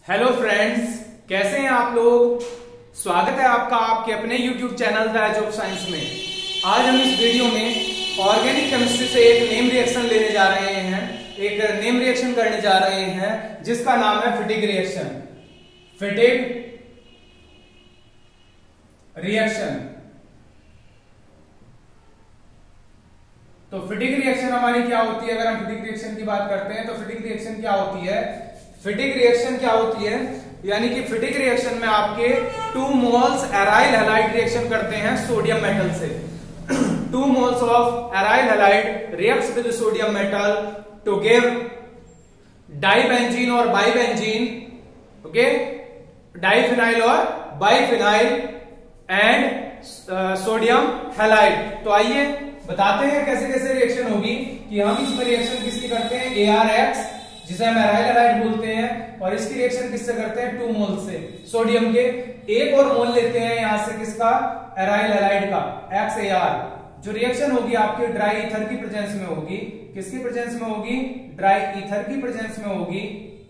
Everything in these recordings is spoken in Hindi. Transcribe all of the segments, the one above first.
हेलो फ्रेंड्स, कैसे हैं आप लोग। स्वागत है आपका आपके अपने YouTube channel the age of science में। आज हम इस वीडियो में ऑर्गेनिक केमिस्ट्री से एक नेम रिएक्शन लेने जा रहे हैं, एक नेम रिएक्शन करने जा रहे हैं जिसका नाम है फिटिग रिएक्शन। फिटिग रिएक्शन। तो फिटिग रिएक्शन हमारी क्या होती है। अगर हम फिटिग रिएक्शन की बात करते हैं तो फिटिग रिएक्शन क्या होती है। फिटिग रिएक्शन क्या होती है, यानी कि फिटिग रिएक्शन में आपके 2 मोल्स एराइल हैलाइड रिएक्शन करते हैं सोडियम मेटल से। 2 moles of aryl halide reacts with sodium metal to give dibenzene और बाइबेंजीन, ओके, डाइफिनाइल और बाइफिनाइल एंड सोडियम हैलाइड। तो आइए बताते हैं कैसे कैसे रिएक्शन होगी कि हम इसमें रिएक्शन किसकी करते हैं, ArX, जिसे हम एराइल हैलाइड बोलते हैं, और इसकी रिएक्शन किससे करते हैं, 2 मोल से सोडियम के। एक और मोल लेते हैं यहां से किसका, एराइल हैलाइड का, XAR। जो रिएक्शन होगी आपके ड्राई ईथर की प्रेजेंस में होगी। किसकी प्रेजेंस में होगी, ड्राई ईथर की प्रेजेंस में होगी,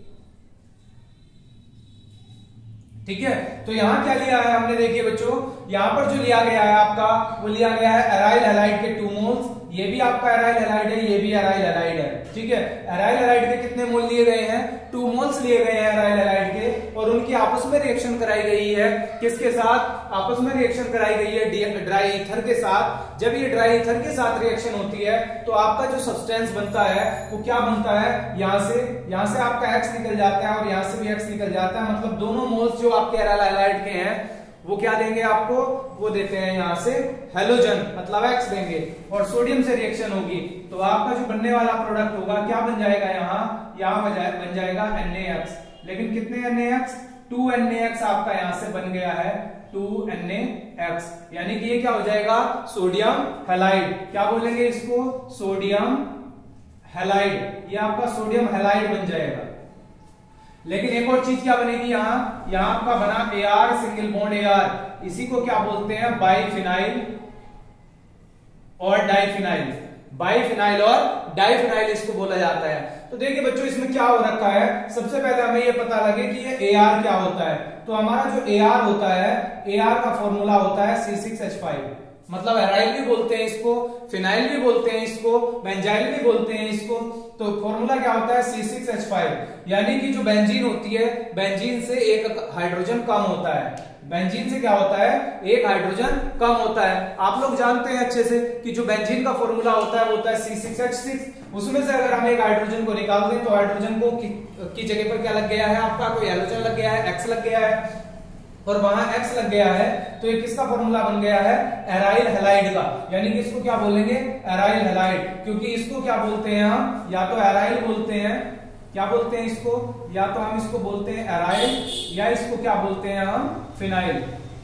ठीक है। तो यहां क्या लिया है हमने, देखिए बच्चों, यहां पर जो लिया गया है आपका, वो लिया गया है एराइल हैलाइड के 2 मोल्स। ये भी आपका एराइल हैलाइड है, ये भी एराइल हैलाइड है, ठीक है। एराइल हैलाइड के कितने मोल लिए गए हैं, 2 मोल्स लिए गए हैं एराइल हैलाइड के, और उनकी आपस में रिएक्शन कराई गई है। किसके साथ, आपस में रिएक्शन कराई गई है ड्राई ईथर के साथ। जब ये ड्राई ईथर के साथ रिएक्शन होती है तो आपका जो सब्सटेंस बनता है वो क्या बनता है, यहां से आपका X निकल जाता है और यहां से भी X निकल जाता है। मतलब दोनों मोल्स जो आपके एराइल हैलाइड के हैं वो क्या देंगे आपको, वो देते हैं यहां से हेलोजन, मतलब X देंगे, और सोडियम से रिएक्शन होगी तो आपका जो बनने वाला प्रोडक्ट होगा क्या बन जाएगा, यहां बन जाएगा NaX। लेकिन कितने NaX, 2 NaX आपका यहां से बन गया है, 2 NaX, यानी कि ये क्या हो जाएगा, सोडियम हैलाइड। क्या बोलेंगे इसको, सोडियम हैलाइड। ये आपका सोडियम हैलाइड बन जाएगा। लेकिन एक और चीज क्या बनेगी, यहां आपका बना AR, सिंगल बॉन्ड AR, इसी को क्या बोलते हैं, बाइफिनाइल और डाइफिनाइल। बाइफिनाइल और डाइफिनाइल इसको बोला जाता है। तो देखिए बच्चों, इसमें क्या हो रखा है, सबसे पहले हमें ये पता लगे कि ये AR क्या होता है। तो हमारा जो AR होता है, AR का फॉर्मूला होता है C6H5, मतलब एराइल भी बोलते हैं इसको, फिनाइल भी बोलते हैं इसको, बेंजाइल भी बोलते हैं इसको। तो फॉर्मूला क्या होता है, C6H5, यानी कि जो बेंजीन होती है, बेंजीन से एक हाइड्रोजन कम होता है। बेंजीन से क्या होता है, एक हाइड्रोजन कम होता है। आप लोग जानते हैं अच्छे से कि जो बेंजीन का फॉर्मूला होता है वो होता है C6H6। उसमें से अगर हम एक हाइड्रोजन को निकाल दें तो हाइड्रोजन को की जगह पर क्या लग गया है आपका, कोई हेलोजन लग गया है, X लग गया है, और वहां X लग गया है, तो ये किसका फॉर्मूला बन गया है, एराइल हैलाइड का। यानी कि इसको क्या बोलेंगे, एराइल हैलाइड, क्योंकि इसको क्या बोलते हैं हम, या तो एराइल बोलते हैं, क्या बोलते हैं इसको, या तो हम इसको बोलते हैं एराइल, या इसको क्या बोलते हैं हम, फिनाइल।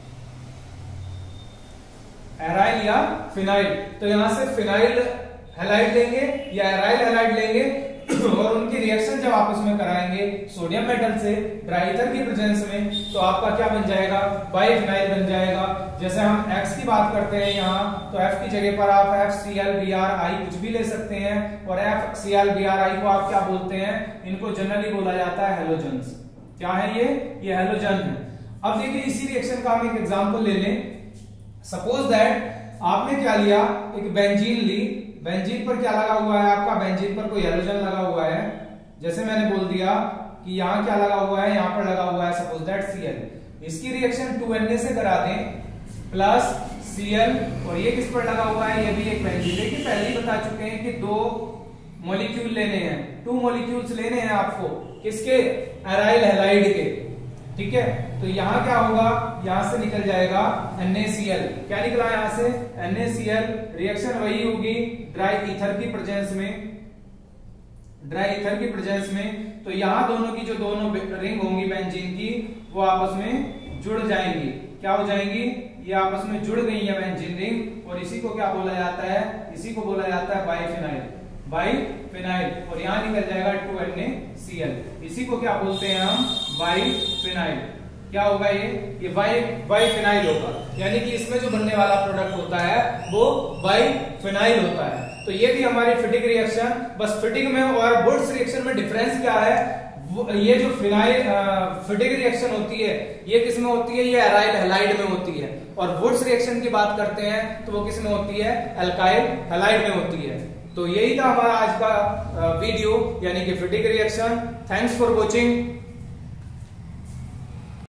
एराइल या फिनाइल। तो यहां से फिनाइल हैलाइड लेंगे या एराइल हैलाइड लेंगे और उनकी रिएक्शन जब आपस में कराएंगे सोडियम मेटल से ड्राई ईथर की प्रेजेंस में, तो आपका क्या बन जाएगा, बाइफिनाइल बन जाएगा। जैसे हम X की बात करते हैं यहाँ, तो F की जगह पर आप FClBrI कुछ भी ले सकते हैं, और FClBrI को आप क्या बोलते हैं, इनको जनरली बोला जाता है हेलोजन्स। क्या है ये हेलोजन है। अब देखिए इसी रिएक्शन का हम एक एग्जाम्पल ले लें। सपोज दैट आपने क्या लिया, एक बेंजीन ली, बेंजीन पर क्या लगा हुआ है आपका, बेंजीन पर कोई हेलोजन लगा हुआ है। जैसे मैंने बोल दिया कि यहाँ क्या लगा हुआ है, यहाँ पर लगा हुआ है सपोज दैट Cl। इसकी रिएक्शन 2Na से करा दें प्लस Cl, और ये किस पर लगा हुआ है, ये भी एक बेंजीन। देखिए पहले ही बता चुके हैं कि 2 मॉलिक्यूल लेने हैं, 2 मॉलिक्यूल्स लेने हैं आपको, किसके, एराइल हैलाइड के, ठीक है। तो यहां क्या होगा, यहां से निकल जाएगा NaCl। क्या निकला यहां से, NaCl। रिएक्शन वही होगी ड्राई ईथर की प्रेजेंस में, तो यहां दोनों की जो दोनों रिंग होंगी बेंजीन की, वो आपस में जुड़ जाएंगी। क्या हो जाएंगी, ये आपस में जुड़ गई है बेंजीन रिंग, और इसी को क्या बोला जाता है, इसी को बोला जाता है बाइफिनाइल, और यहां निकल जाएगा 2NaCl। इसी को क्या बोलते हैं हम, बाइफिनाइल। क्या होगा ये बाइफिनाइल होगा, यानी कि इसमें जो बनने वाला प्रोडक्ट होता है वो बाइफिनाइल होता है। तो ये थी हमारी फिटिग रिएक्शन। बस फिटिग में और बुर्स रिएक्शन में डिफरेंस क्या है, ये जो फिनाइल फिटिक रिएक्शन होती है ये किस में होती है, ये एराइल हैलाइड में होती है। और वुड्स रिएक्शन की बात करते हैं तो वो किस में होती है, एल्काइल हैलाइड में होती है। तो यही था हमारा आज का वीडियो, यानी कि Fittig reaction. Thanks for watching.